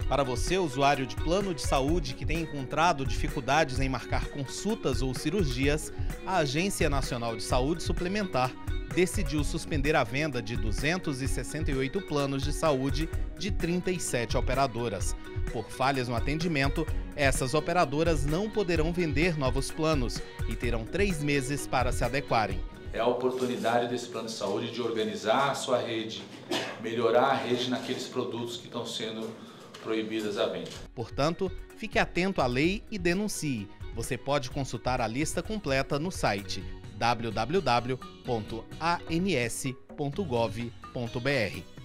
Para você, usuário de plano de saúde que tem encontrado dificuldades em marcar consultas ou cirurgias, a Agência Nacional de Saúde Suplementar decidiu suspender a venda de 268 planos de saúde de 37 operadoras. Por falhas no atendimento, essas operadoras não poderão vender novos planos e terão 3 meses para se adequarem. É a oportunidade desse plano de saúde de organizar a sua rede, melhorar a rede naqueles produtos que estão sendo proibidas à venda. Portanto, fique atento à lei e denuncie. Você pode consultar a lista completa no site www.ans.gov.br.